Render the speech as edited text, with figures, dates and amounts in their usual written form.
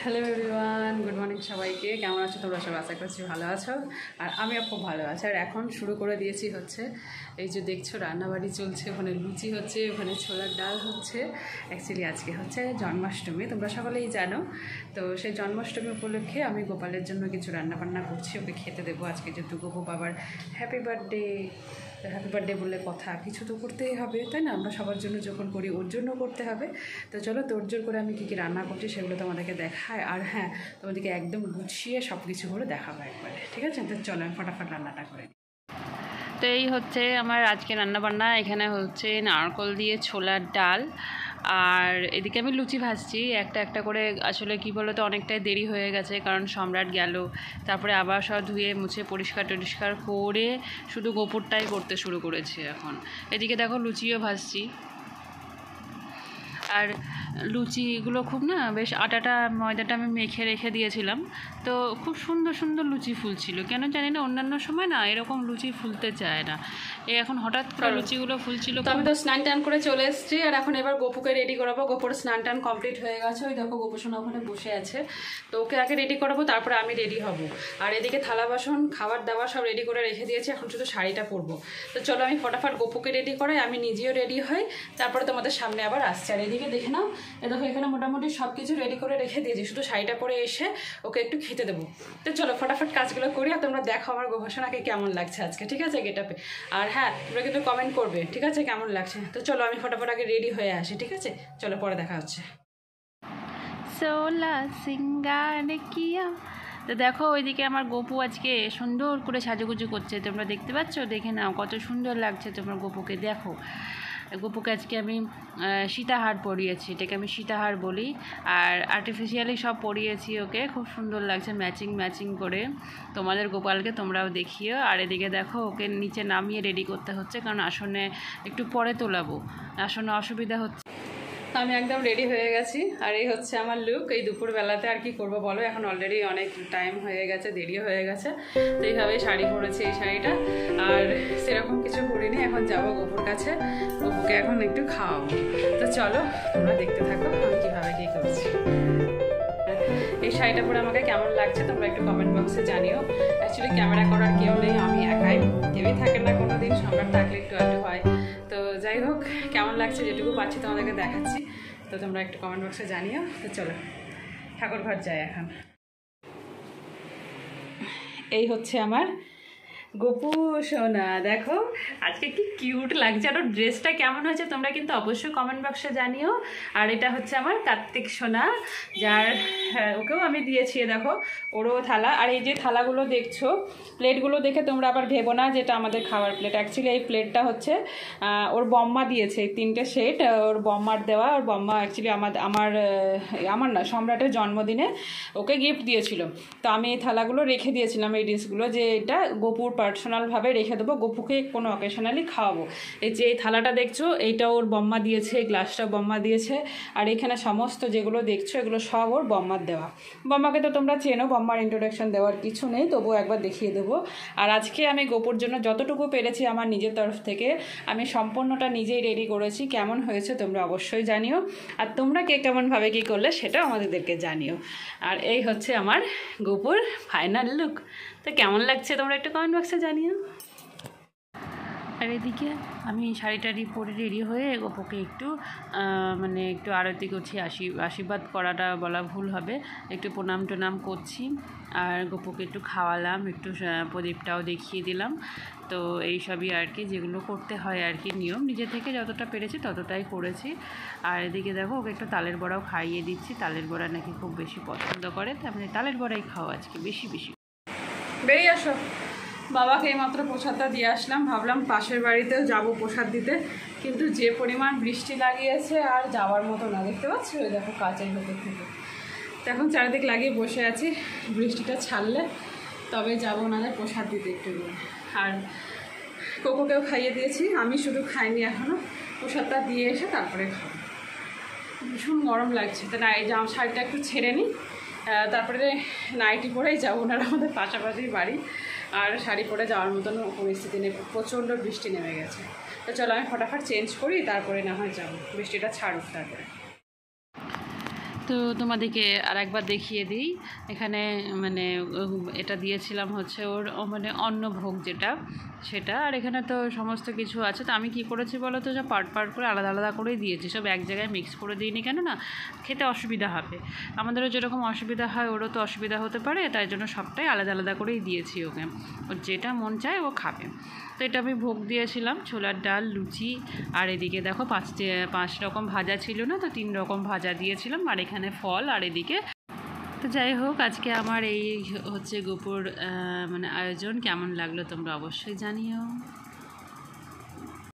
Hello everyone, good morning সবাইকে। কেমন আছো তোমরা সব? আশা করছি ভালো আছো, আর আমিও খুব ভালো আছি। আর এখন শুরু করে দিয়েছি হচ্ছে এই যে দেখছো রান্নাবাড়ি চলছে, ওখানে লুচি হচ্ছে, ওখানে ছোলার ডাল হচ্ছে। অ্যাকচুয়ালি আজকে হচ্ছে জন্মাষ্টমী, তোমরা সকলেই জানো। তো সেই জন্মাষ্টমী উপলক্ষে আমি গোপালের জন্য কিছু রান্নাবান্না করছি, ওকে খেতে দেবো আজকে, যেহেতু গোপু বাবার হ্যাপি বার্থডে। হ্যাপি বার্থডে বলে কথা, কিছু তো করতেই হবে, তাই না? আমরা সবার জন্য যখন করি ওর জন্য করতে হবে। তো চলো তোড়জোড় করে আমি কী কী রান্না করছি সেগুলো তোমাদেরকে দেখায়, আর হ্যাঁ, তোমাদেরকে একদম গুছিয়ে সব কিছু করে দেখাবো একবারে, ঠিক আছে? তো চলো আমি ফটাফট রান্নাটা করে। তো এই হচ্ছে আমার আজকে রান্নাবান্না। এখানে হচ্ছে নারকল দিয়ে ছোলার ডাল, আর এদিকে আমি লুচি ভাজছি একটা একটা করে। আসলে কি বলো তো, অনেকটাই দেরি হয়ে গেছে, কারণ সম্রাট গেল, তারপরে আবার সব ধুয়ে মুছে পরিষ্কার টরিষ্কার করে শুধু গোপুরটাই করতে শুরু করেছি এখন। এদিকে দেখো লুচিও ভাজছি। আর লুচিগুলো খুব না বেশ, আটাটা ময়দাটা আমি মেখে রেখে দিয়েছিলাম, তো খুব সুন্দর সুন্দর লুচি ফুলছিল। কেন জানি না, অন্যান্য সময় না এরকম লুচি ফুলতে চায় না, এই এখন হঠাৎ করে লুচিগুলো ফুলছিল। তো আমি তো স্নান টান করে চলে এসেছি, আর এখন এবার গোপুকে রেডি করাবো। গোপুর স্নান টান কমপ্লিট হয়ে গেছে, ওই দেখো গোপু সোনা ওখানে বসে আছে। তো ওকে আগে রেডি করাবো, তারপরে আমি রেডি হব। আর এদিকে থালা বাসন খাবার দাবার সব রেডি করে রেখে দিয়েছি, এখন শুধু শাড়িটা পরবো। তো চলো আমি ফটাফট গোপুকে রেডি করাই, আমি নিজেও রেডি হই, তারপরে তোমাদের সামনে আবার আসছে। আর এদিকে দেখে নাও, এ দেখো এখানে মোটামুটি সব কিছু রেডি করে রেখে দিয়েছি, শুধু শাড়িটা পরে এসে ওকে একটু খেতে দেবো। তো চলো ফটাফট কাজগুলো করি, আর তোমরা দেখো আমার গোপাসনাকে কেমন লাগছে আজকে, ঠিক আছে, গেটআপে। আর হ্যাঁ, তোমরা কিন্তু কমেন্ট করবে, ঠিক আছে, কেমন লাগছে। তো চলো আমি ফটাফট আগে রেডি হয়ে আসি, ঠিক আছে? চলো পরে দেখা হচ্ছে। সোলা সিঙ্গার কিয়া। তো দেখো ওইদিকে আমার গোপু আজকে সুন্দর করে সাজুগুজু করছে, তোমরা দেখতে পাচ্ছ? দেখে নাও কত সুন্দর লাগছে তোমার গোপুকে। দেখো গোপুকে আজকে আমি সীতাহার পরিয়েছি, এটাকে আমি সীতাহার বলি, আর আর্টিফিশিয়ালি সব পরিয়েছি ওকে, খুব সুন্দর লাগছে ম্যাচিং ম্যাচিং করে। তোমাদের গোপালকে তোমরাও দেখিও। আর এদিকে দেখো ওকে নিচে নামিয়ে রেডি করতে হচ্ছে, কারণ আসনে একটু পরে তোলাবো, আসনে অসুবিধা হচ্ছে। আমি একদম রেডি হয়ে গেছি, আর এই হচ্ছে আমার লুক এই দুপুরবেলাতে। আর কি করবো বলো, এখন অলরেডি অনেক টাইম হয়ে গেছে, দেরিও হয়ে গেছে। তো এইভাবেই শাড়ি পরেছি, এই শাড়িটা, আর সেরকম কিছু করিনি। এখন যাবো গোপুর কাছে, গোপুকে এখন একটু খাওয়াবো। তো চলো তোমরা দেখতে থাকো আমি কীভাবে কী করছি। এই শাড়িটা পরে আমাকে কেমন লাগছে তোমরা একটু কমেন্ট বক্সে জানিও। অ্যাকচুয়ালি ক্যামেরা করার কেউ নেই, আমি একাই, কেউই থাকে না কোনো দিন, সম্রাট থাকলে একটু আধটু হয়। তো যাই হোক, কেমন লাগছে যেটুকু পাচ্ছি তোমাদেরকে দেখাচ্ছি, তো তোমরা একটু কমেন্ট বক্সে জানিও। তো চলো ঠাকুর ঘর যাই এখন। এই হচ্ছে আমার গোপু সোনা, দেখো আজকে কি কিউট লাগছে, আর ওর ড্রেসটা কেমন হয়েছে তোমরা কিন্তু অবশ্যই কমেন্ট বক্সে জানিও। আর এটা হচ্ছে আমার কার্তিক সোনা, যার ওকেও আমি দিয়েছি, দেখো ওরও থালা। আর এই যে থালাগুলো দেখছো, প্লেটগুলো দেখে তোমরা আবার ভেবো না যেটা আমাদের খাওয়ার প্লেট। অ্যাকচুয়ালি এই প্লেটটা হচ্ছে ওর বম্মা দিয়েছে, এই 3টে সেট ওর বম্মার দেওয়া। ওর বম্মা অ্যাকচুয়ালি আমার না, সম্রাটের জন্মদিনে ওকে গিফট দিয়েছিল। তো আমি এই থালাগুলো রেখে দিয়েছিলাম, এই ডিশগুলো, যে এটা গোপুর পার্সোনালভাবে রেখে দেবো, গোপুকে কোনো অকেশনালি খাওয়াবো। এই যে এই থালাটা দেখছো, এইটা ওর বম্মা দিয়েছে, এই গ্লাসটা বম্মা দিয়েছে, আর এখানে সমস্ত যেগুলো দেখছো এগুলো সব ওর বম্মার দেওয়া। বম্মাকে তো তোমরা চেনো, বম্মার ইন্ট্রোডাকশন দেওয়ার কিছু নেই, তবুও একবার দেখিয়ে দেবো। আর আজকে আমি গোপুর জন্য যতটুকু পেরেছি আমার নিজের তরফ থেকে আমি সম্পূর্ণটা নিজেই রেডি করেছি। কেমন হয়েছে তোমরা অবশ্যই জানিও, আর তোমরা কে কেমনভাবে কী করলে সেটাও আমাদেরকে জানিও। আর এই হচ্ছে আমার গোপুর ফাইনাল লুক। তো কেমন লাগছে তোমরা একটু কমেন্ট বক্সে জানিও। আর এদিকে আমি শাড়ি টাড়ি পরে রেডি হয়ে গোপুকে একটু একটু আরতি করছি, আশীর্বাদ করাটা বলা ভুল হবে, একটু প্রণাম টনাম করছি। আর গোপুকে একটু খাওয়ালাম, একটু প্রদীপটাও দেখিয়ে দিলাম। তো এই সবই আর কি, যেগুলো করতে হয় আর কি নিয়ম, নিজে থেকে যতটা পেরেছি ততটাই করেছি। আর এদিকে দেখো ওকে একটু তালের বড়াও খাইয়ে দিচ্ছি, তালের বড়া নাকি খুব বেশি পছন্দ করে, তাই আমি তালের বড়াই খাওয়া আজকে বেশি বেশি। বেরিয়ে আসো, বাবাকে এইমাত্র প্রসাদটা দিয়ে আসলাম, ভাবলাম পাশের বাড়িতেও যাবো প্রসাদ দিতে, কিন্তু যে পরিমাণ বৃষ্টি লাগিয়েছে আর যাওয়ার মতো না। দেখতে পাচ্ছ ওই দেখো কাচের ভেতর থেকে, তো এখন চারিদিক লাগিয়ে বসে আছি, বৃষ্টিটা ছাড়লে তবে যাবো, না প্রসাদ দিতে একটু করে। আর কোকোকেও খাইয়ে দিয়েছি, আমি শুধু খাইনি এখনও, প্রসাদটা দিয়ে এসে তারপরে খাবো। ভীষণ গরম লাগছে, তো না এই যে আমার শাড়িটা একটু ছেড়ে নিই, তারপরে নাইটি পরেই যাবো। ওনারা আমাদের পাশাপাশি বাড়ি, আর শাড়ি পরে যাওয়ার মতন পরিস্থিতি নেই, প্রচণ্ড বৃষ্টি নেমে গেছে। তো চলো আমি ফটাফট চেঞ্জ করি, তারপরে না হয় যাবো, বৃষ্টিটা ছাড়ুক তারপরে। তো তোমাদেরকে আর একবার দেখিয়ে দিই। এখানে মানে এটা দিয়েছিলাম হচ্ছে ওর মানে অন্নভোগ যেটা সেটা, আর এখানে তো সমস্ত কিছু আছে। তো আমি কি করেছি বলো তো, সব পার্ট করে আলাদা আলাদা করেই দিয়েছি, সব এক জায়গায় মিক্স করে দিইনি, কেন না খেতে অসুবিধা হবে। আমাদেরও যেরকম অসুবিধা হয় ওরও তো অসুবিধা হতে পারে, তাই জন্য সবটাই আলাদা আলাদা করেই দিয়েছি ওকে। ওর যেটা মন চায় ও খাবে। তো এটা আমি ভোগ দিয়েছিলাম, ছোলার ডাল, লুচি, আর এদিকে দেখো 5 রকম ভাজা ছিল না, তো 3 রকম ভাজা দিয়েছিলাম, আর এখানে ফল, আর এদিকে। তো যাই হোক, আজকে আমার এই হচ্ছে গোপুর মানে আয়োজন কেমন লাগলো তোমরা অবশ্যই জানিও।